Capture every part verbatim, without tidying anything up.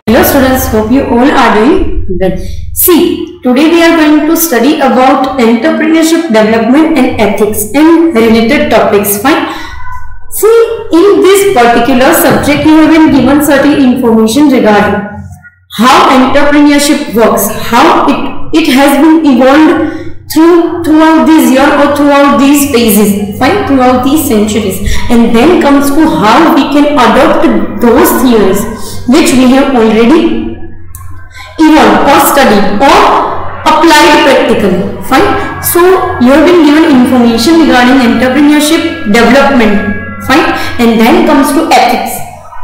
Hello students, hope you all are doing well. See, today we are going to study about entrepreneurship development and ethics and related topics. Fine. See, in this particular subject you have been given certain information regarding how entrepreneurship works, how it, it has been evolved through throughout these years or throughout these phases, fine, throughout these centuries, and then comes to how we can adopt those theories which we have already evolved or studied or applied practically. Fine. So you have been given information regarding entrepreneurship development, fine, and then comes to ethics.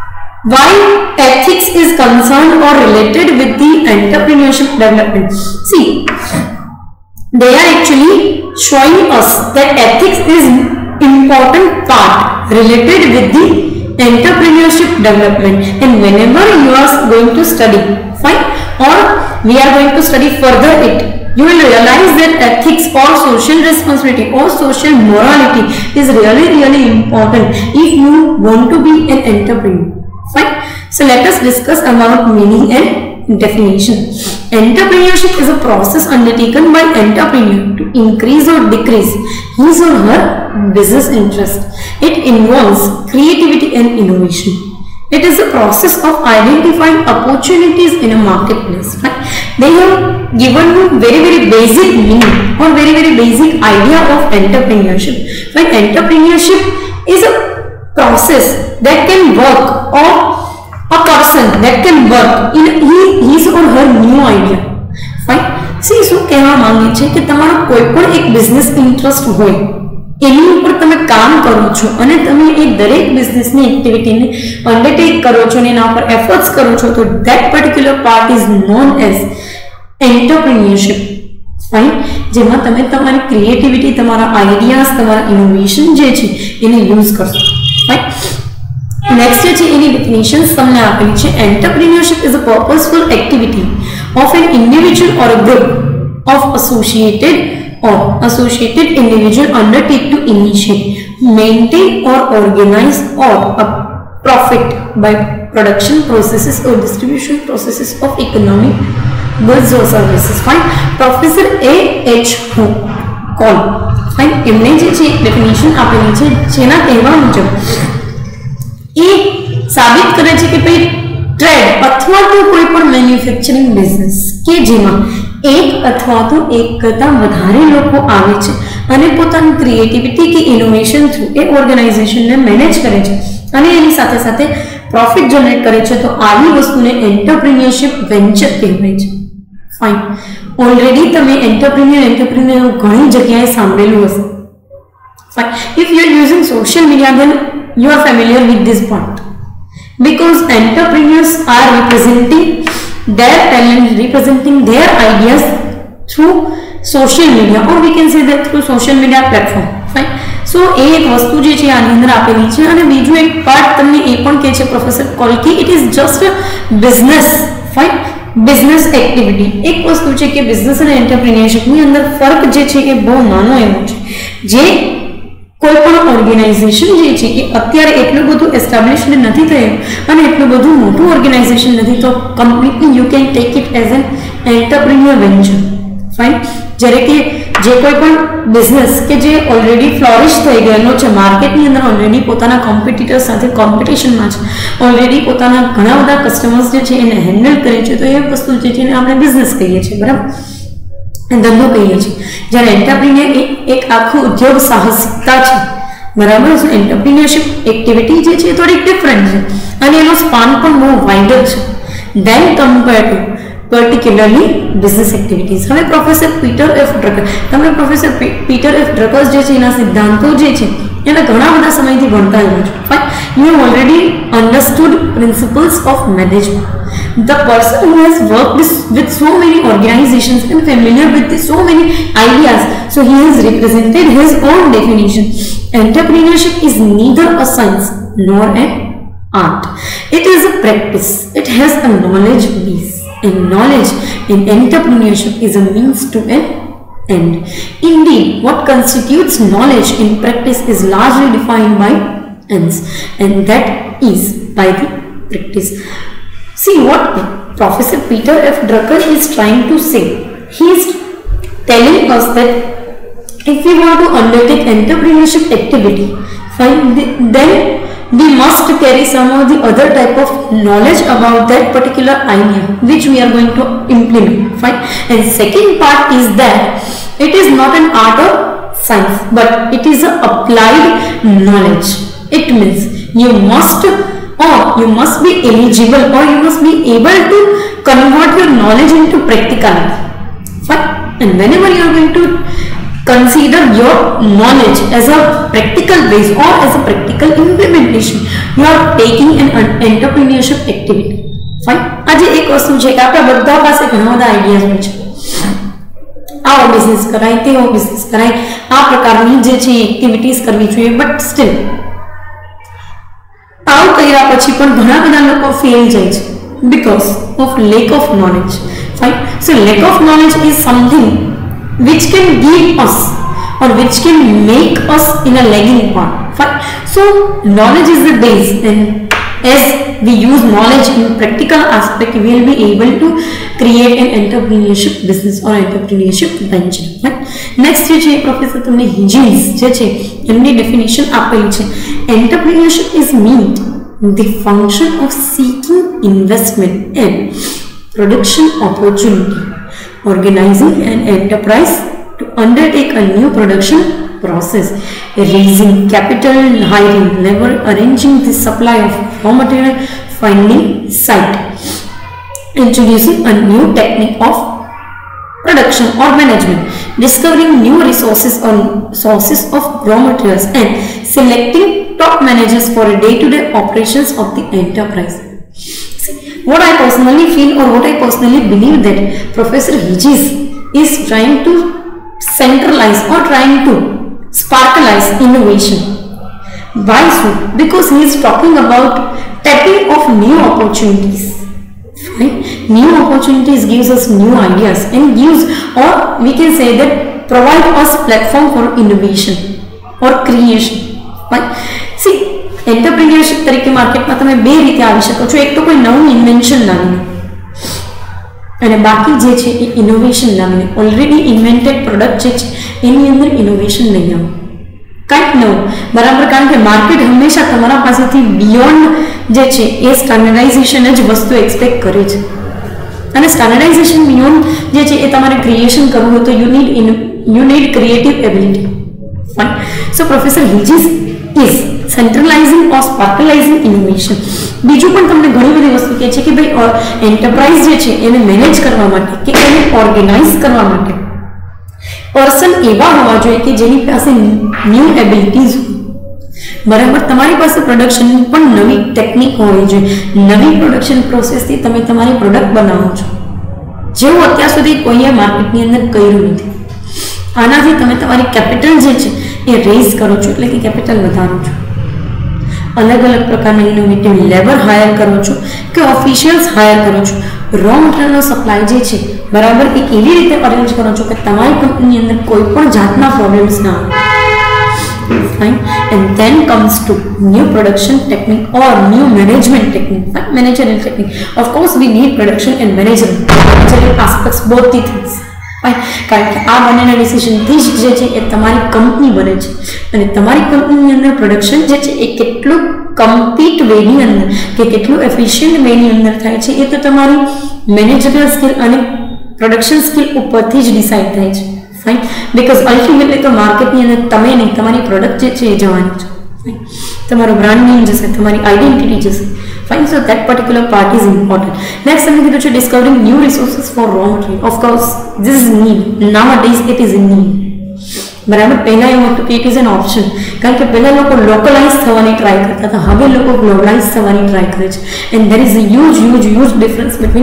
Why ethics is concerned or related with the entrepreneurship development? See, they are actually showing us that ethics is important part related with the entrepreneurship development, and whenever you are going to study, fine, or we are going to study further it, you will realize that ethics or social responsibility or social morality is really really important if you want to be an entrepreneur. Fine. So let us discuss about meaning and definition. Entrepreneurship is a process undertaken by entrepreneur to increase or decrease his or her business interest. It involves creativity and innovation. It is a process of identifying opportunities in a marketplace. Right? They have given you very very basic meaning or very very basic idea of entrepreneurship. Right? Entrepreneurship is a process that can work, or a person that can work in his or her new idea. Fine. See, so કહેવા માંગે છે કે તમારો કોઈ પણ એક business interest હોય, એની ઉપર તમે કામ કરો છો અને તમે એ દરેક બિઝનેસની એક્ટિવિટીને અંડરટેક કરો છો અને એના ઉપર એફર્ટ્સ કરો છો, તો that particular part is known as entrepreneurship. Fine. જેમાં તમે તમારી ક્રિએટિવિટી, તમારા આઈડિયાઝ, તમારા ઇનોવેશન જે છે એને યુઝ કરશો. Fine. Next is any definitions તમને આપેલી છે. Entrepreneurship is a purposeful activity of an individual or a group of associated or associated individual undertake to initiate, maintain or organize or a profit by production processes or distribution processes of economic goods or services. Fine. Professor A H Cole, fine, એમને જે છે definition આપેલી છે, જેના કહેવા મુજબ એ સાબિત કરે છે કે ભાઈ ટ્રેડ અથવા તો કોઈ પણ મેન્યુફેક્ચરિંગ બિઝનેસ કે જેમાં એક અથવા તો એક કરતાં વધારે લોકો આવે છે અને પોતાની ક્રિએટિવિટી કે ઇનોવેશન થ્રુ એ ઓર્ગેનાઇઝેશનને મેનેજ કરે છે અને એની સાથે સાથે પ્રોફિટ જનરેટ કરે છે, તો આવી વસ્તુને એન્ટરપ્રિન્યોરશિપ વેન્ચર કહેવાય છે. ફાઇન. ઓલરેડી તમે એન્ટરપ્રિન્યોર એન્ટરપ્રિન્યોર ઘણી જગ્યાએ સાંભળેલું હશે. Fine. If you are using social media, then you are familiar with this point, because entrepreneurs are representing their talent, representing their ideas through social media, or we can say that through social media platform. Fine. So એ એક વસ્તુ જે છે આની અંદર આપેલી છે, અને બીજું એક પાર્ટ તમને એ પણ કહે છે પ્રોફેસર કોલ કે it is just a business. Fine. Business activity એક વસ્તુ છે કે બિઝનેસ અને એન્ટરપ્રિન્યોરશિપની અંદર ફરક જે છે એ બહુ નાનો એવો છે. જે કોઈ પણ ઓર્ગેનાઇઝેશન જે છે એ અત્યારે એટલું બધું એસ્ટાબ્લિશ્ડ નથી થયું અને એટલું બધું મોટું ઓર્ગેનાઇઝેશન નથી, તો completely you can take it as an entrepreneur venture. Fine. જ્યારે કે જે કોઈ પણ બિઝનેસ કે જે ઓલરેડી ફ્લોરિશ થઈ ગયેલો છે, માર્કેટની અંદર ઓલરેડી પોતાના કોમ્પિટિટર્સ સાથે કોમ્પિટિશનમાં છે, ઓલરેડી પોતાના ઘણા બધા કસ્ટમર્સ જે છે એને હેન્ડલ કરે છે, તો એ વસ્તુ જે છે એને આપણે બિઝનેસ કહીએ છીએ, બરાબર, ધંધો કહીએ છીએ. જ્યારે એન્ટરપ્રિન્યોર એક આખું ઉદ્યોગ સાહસિકતા છે, બરાબર છે. એન્ટરપ્રિન્યોરશિપ એક્ટિવિટી જે છે એ થોડીક ડિફરન્ટ છે અને એનો સ્પાન પણ બહુ વાઇડર છે than compare to particularly business activities. હવે પ્રોફેસર પીટર એફ ડ્રકર, તમે પ્રોફેસર પીટર એફ ડ્રકર્સ જે છે એના સિદ્ધાંતો જે છે એને ઘણા બધા સમયથી ભણતા આવ્યો છો. Fine. You have already understood principles of management. The person who has worked this, with so many organizations and familiar with this, so many ideas, so he has represented his own definition. Entrepreneurship is neither a science nor an art. It is a practice. It has a knowledge base, and knowledge in entrepreneurship is a means to an end. Indeed, what constitutes knowledge in practice is largely defined by ends, and that is by the practice. See what Professor Peter F. Drucker is trying to say. He is telling us that if we want to undertake entrepreneurship activity, fine, then we must carry some of the other type of knowledge about that particular idea which we are going to implement. Fine. And second part is that it is not an art or science, but it is a applied knowledge. It means you must or you must be eligible or you must be able to convert your knowledge into practicality. Fine. And whenever you are going to consider your knowledge as a practical base or as a practical implementation, you are taking an entrepreneurship activity. Fine. આજે એક વસ્તુ છે કે આપણા બધા પાસે ઘણા બધા આઈડિયાઝ હોય છે, આવો બિઝનેસ કરાય, તેવો બિઝનેસ કરાય, આ પ્રકારની જે છે એક્ટિવિટીઝ કરવી જોઈએ, બટ સ્ટીલ આવું કર્યા પછી પણ ઘણા બધા લોકો ફેલ જાય છે because of lack of knowledge. Fine. So lack of knowledge is something which can give us or which can make us in a lagging part. Fine. So knowledge is the base, and as we use knowledge in practical aspect, we will be able to create an entrepreneurship business or entrepreneurship venture. Right? Next je che professor tumne Higgins je che emni definition આપેલી છે. Entrepreneurship is meant the function of seeking investment and production opportunity, organizing an enterprise to undertake a new production process, raising capital, hiring labor, arranging the supply of raw material, finding site, introducing a new technique of production or management, discovering new resources or sources of raw materials, and selecting top managers for a day-to-day operations of the enterprise. See, what I personally feel or what I personally believe that Professor Higgins is trying to centralize or trying to sparkleize innovation. Why so? Because he is talking about tapping of new opportunities. Right? New opportunities gives us new ideas and gives, or we can say that provide us platform for innovation or creation. Right? See, entrepreneurship તરીકે માર્કેટમાં તમે બે રીતે આવી શકો છો. એક તો કોઈ નવું ઇન્વેન્શન લાવીને અને બાકી જે છે એ ઇનોવેશન લાવીને ઓલરેડી ઇન્વેન્ટેડ પ્રોડક્ટ જે છે એની અંદર ઇનોવેશન લઈ આવો, કંઈક નવું, બરાબર. કારણ કે માર્કેટ હંમેશા તમારા પાસેથી બિયોન્ડ જે છે એ સ્ટાન્ડર્ડાઇઝેશન જ વસ્તુ એક્સપેક્ટ કરે છે, અને સ્ટાન્ડર્ડાઇઝેશન બિયોન્ડ જે છે એ તમારે ક્રિએશન કરવું હોય તો you need you need creative ability. Fine. So professor હિજીસ is centralizing or sparklizing innovation. બીજું પણ તમને ઘણી બધી વસ્તુ કહે છે કે ભાઈ એન્ટરપ્રાઇઝ જે છે એને મેનેજ કરવા માટે કે એને ઓર્ગેનાઇઝ કરવા માટે પર્સન એવા હોવા જોઈએ કે જેની પાસે ન્યૂ એબિલિટીઝ હોય, બરાબર. તમારી પાસે પ્રોડક્શનની પણ નવી ટેકનિક હોવી જોઈએ, નવી પ્રોડક્શન પ્રોસેસથી તમે તમારી પ્રોડક્ટ બનાવો છો, જેવું અત્યાર સુધી કોઈએ માર્કેટની અંદર કર્યું નથી. આનાથી તમે તમારી કેપિટલ જે છે એ રેઝ કરો છો, એટલે કે કેપિટલ વધારો છો, અલગ અલગ પ્રકારના ઇનોવેટિવ લેબર હાયર કરો છો કે ઓફિશિયલ્સ હાયર કરો છો, રો મટીરિયલનો સપ્લાય જે છે, બરાબર, એ એવી રીતે અરેન્જ કરો છો કે તમારી કંપનીની અંદર કોઈ પણ જાતના પ્રોબ્લેમ્સ ના આવે. Fine. And then comes to new production technique or new management technique, right? Managerial technique. Of course, we need production and managerial, managerial aspects, both the things. Right? કારણ કે આ બંનેના ડિસિઝનથી જ જે છે એ તમારી કંપની બને છે, અને તમારી કંપનીની અંદર પ્રોડક્શન જે છે એ કેટલું કમ્પ્લીટ વેની અંદર કે કેટલું એફિશિયન્ટ વેની અંદર થાય છે એ તો તમારી મેનેજરિયલ સ્કિલ અને પ્રોડક્શન સ્કિલ ઉપરથી જ ડિસાઇડ થાય છે. ફાઇન. બીકોઝ અલ્ટિમેટલી તો માર્કેટની અંદર તમે નહીં, તમારી પ્રોડક્ટ જે છે એ જવાની છે. ફાઇન. તમારો બ્રાન્ડ નેમ જશે, તમારી આઈડેન્ટિટી જશે. Fine. So that particular part is important. Next, I'm going to discovering new resources for raw material. Of course, this is need. Nowadays, it is in need. બરાબર. પહેલા એવું હતું કે it is an option, કારણ કે પહેલા લોકો localise થવાની ટ્રાય કરતા હતા, હવે લોકો ગ્લોબલાઇઝ થવાની ટ્રાય કરે છે. And there is a huge huge huge difference between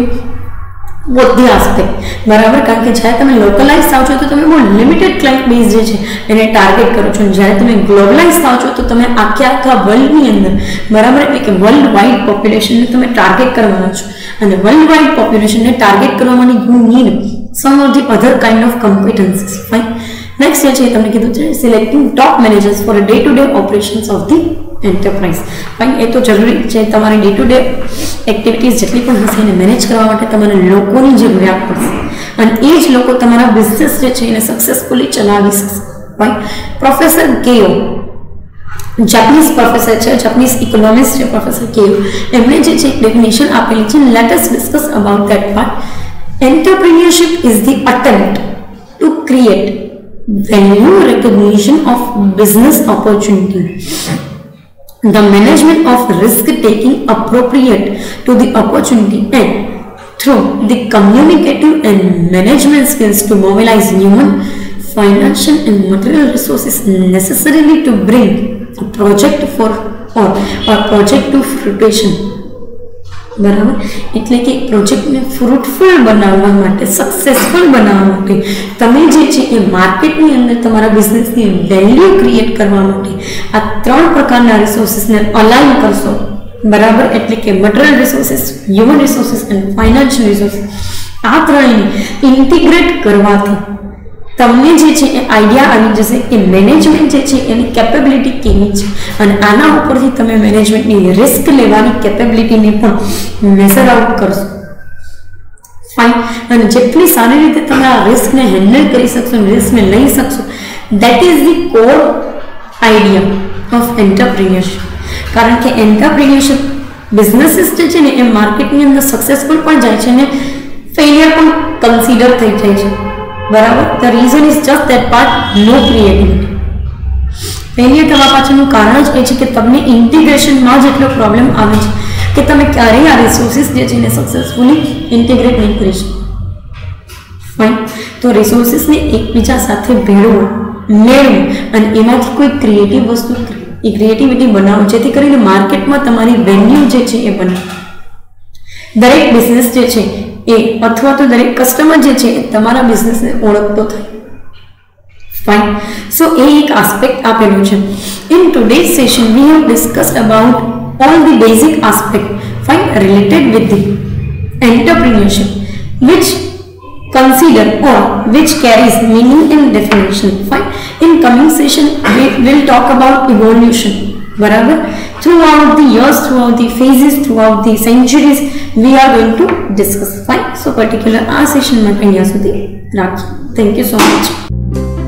both the aspect, બરાબર. કારણ કે જ્યારે તમે લોકલાઇઝ થાવ છો તો તમે બહુ લિમિટેડ ક્લાયન્ટ બેઝ જે છે એને ટાર્ગેટ કરો છો, અને જ્યારે તમે ગ્લોબલાઇઝ થાવ છો તો તમે આખે આખા વર્લ્ડની અંદર, બરાબર, એટલે કે વર્લ્ડ વાઇડ પોપ્યુલેશનને તમે ટાર્ગેટ કરવાના છો, અને વર્લ્ડ વાઇડ પોપ્યુલેશનને ટાર્ગેટ કરવા માટે you need some of the other kind of competencies. Fine. Next જે છે તમને કીધું છે selecting top managers for day to day operations of the enterprise भाई ए तो जरूरी है તમારી ડે ટુ ડે એક્ટિવિટીઝ જેટલી પણ હશે એને મેનેજ કરવા માટે તમારે લોકોની જરૂરિયાત પડશે અને એ જ લોકો તમારા બિઝનેસ જે છે એને સક્સેસફુલી ચલાવી શકશે ભાઈ પ્રોફેસર કેઓ જાપાનીઝ પ્રોફેસર છે જાપાનીઝ ઇકોનોમિસ્ટ છે પ્રોફેસર કેઓ એમણે જે છે એક ડેફિનેશન આપેલી છે let us discuss about that part entrepreneurship is the attempt to create value recognition of business opportunity, the management of risk taking appropriate to the opportunity, and through the communicative and management skills to mobilize human, financial and material resources necessarily to bring a project for or a project to fruition. બરાબર એટલે કે પ્રોજેક્ટને fruitful બનાવવા માટે successful બનાવવા માટે તમે જે છે એ માર્કેટની અંદર તમારા બિઝનેસની વેલ્યુ ક્રિએટ કરવા માટે આ ત્રણ પ્રકારના રિસોર્સિસને અલાઇન કરશો બરાબર એટલે કે મટીરિયલ રિસોર્સિસ હ્યુમન રિસોર્સિસ અને ફાઇનાન્શિયલ રિસોર્સિસ આ ત્રણેયને ઇન્ટિગ્રેટ કરવાથી તમને જે છે એ આઈડિયા આવી જશે કે મેનેજમેન્ટ જે છે એની કેપેબિલિટી કેવી છે અને આના ઉપરથી તમે મેનેજમેન્ટની રિસ્ક લેવાની કેપેબિલિટીને પણ મેઝર આઉટ કરશો ફાઇન અને જેટલી સારી રીતે તમે આ રિસ્કને હેન્ડલ કરી શકશો રિસ્કને લઈ શકશો that is the core idea of entrepreneurship કારણ કે એન્ટરપ્રિન્યોરશિપ બિઝનેસીસ જે છે ને એ માર્કેટની અંદર સક્સેસફુલ પણ જાય છે ને ફેલિયર પણ કન્સિડર થઈ જાય છે બરાબર the reason is just that part નો ક્રિએટિવિટી ફેલિયર થવા પાછળનું કારણ જ એ છે કે તમને ઇન્ટિગ્રેશનમાં જ એટલો પ્રોબ્લેમ આવે છે કે તમે ક્યારેય આ રિસોર્સિસ જે છે એને સક્સેસફુલી ઇન્ટિગ્રેટ નહીં કરી શકો ફાઇન તો રિસોર્સિસને એકબીજા સાથે ભેળવો મેળવો અને એમાંથી કોઈ ક્રિએટિવ વસ્તુ એ ક્રિએટિવિટી બનાવો જેથી કરીને માર્કેટમાં તમારી વેલ્યુ જે છે એ બને દરેક બિઝનેસ જે છે એ અથવા તો દરેક કસ્ટમર જે છે તમારા બિઝનેસને ઓળખતો થાય ફાઇન સો એ એક આસ્પેક્ટ આપેલું છે in today's session we have discussed about all the basic aspect fine related with the entrepreneurship which consider or which carries meaning and definition fine in coming session we will talk about evolution barabar throughout the years throughout the phases throughout the centuries we are going to discuss fine so particular our session માં અહીંયા સુધી રાખીએ thank you so much.